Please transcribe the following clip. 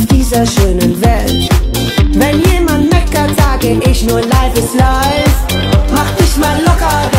auf dieser schönen Welt. Wenn jemand meckert, sage ich nur Life is Life. Mach dich mal locker.